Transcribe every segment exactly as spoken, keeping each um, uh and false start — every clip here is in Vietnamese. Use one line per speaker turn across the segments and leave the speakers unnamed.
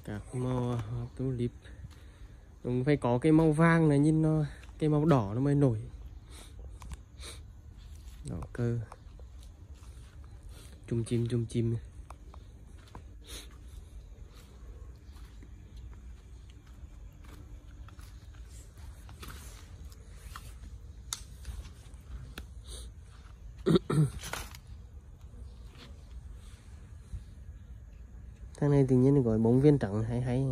Các màu tulip đúng phải có cái màu vàng này, nhìn nó cái màu đỏ nó mới nổi. Đỏ cơ chum chim chum chim. Thằng này tự nhiên gọi bóng viên trắng hay hay.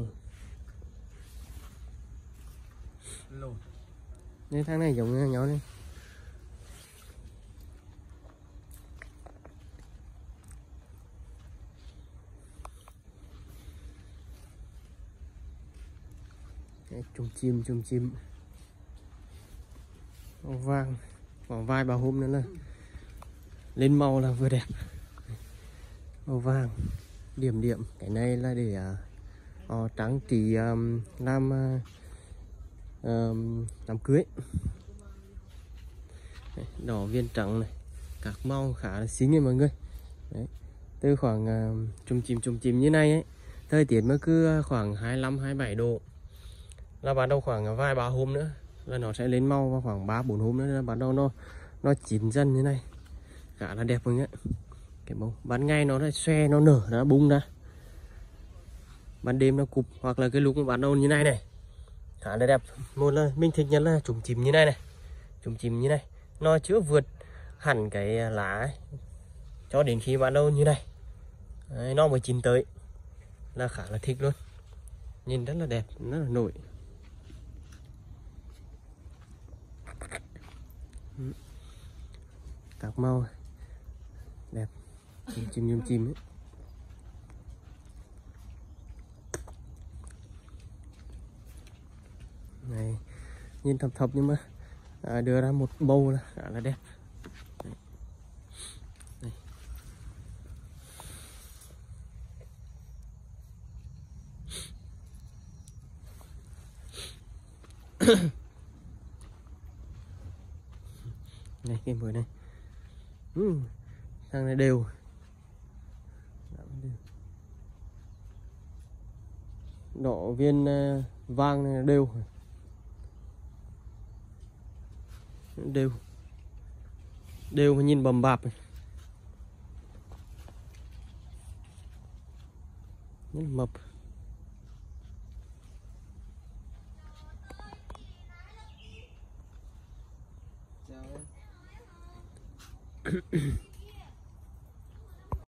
Nên thằng này giống nhau đấy. Chum chim chum chim màu vàng, khoảng vài ba hôm nữa là lên màu là vừa đẹp. Màu vàng điểm điểm, cái này là để uh, trắng chỉ um, làm uh, um, làm cưới. Đấy, đỏ viên trắng này, các màu khá là xinh ấy mọi người. Đấy, từ khoảng uh, chum chim chum chim như này ấy, thời tiết mới cứ khoảng hai mươi lăm hai mươi bảy độ là bắt đầu khoảng vài ba hôm nữa là nó sẽ lên màu, và khoảng ba bốn hôm nữa là bắt đầu nó nó chín dần như này, khá là đẹp mọi người. Cái màu ban ngày nó xoe nó nở nó bung ra, ban đêm nó cụp, hoặc là cái lúc mà bắt đầu như này này khá là đẹp. Một là mình thích nhất là chùm chìm như này này, chùm chìm như này nó chưa vượt hẳn cái lá ấy, cho đến khi bắt đầu như này. Đấy, nó mới chín tới là khá là thích luôn, nhìn rất là đẹp, rất là nổi. Các màu đẹp, chim chim chim chim ấy. Này nhìn thập thập nhưng mà à, đưa ra một bầu là khá là đẹp. Đây. Này cái bưởi này, ừ, thằng này đều đỏ viên uh, vàng này đều đều đều mà nhìn bầm bạp này. Rất mập.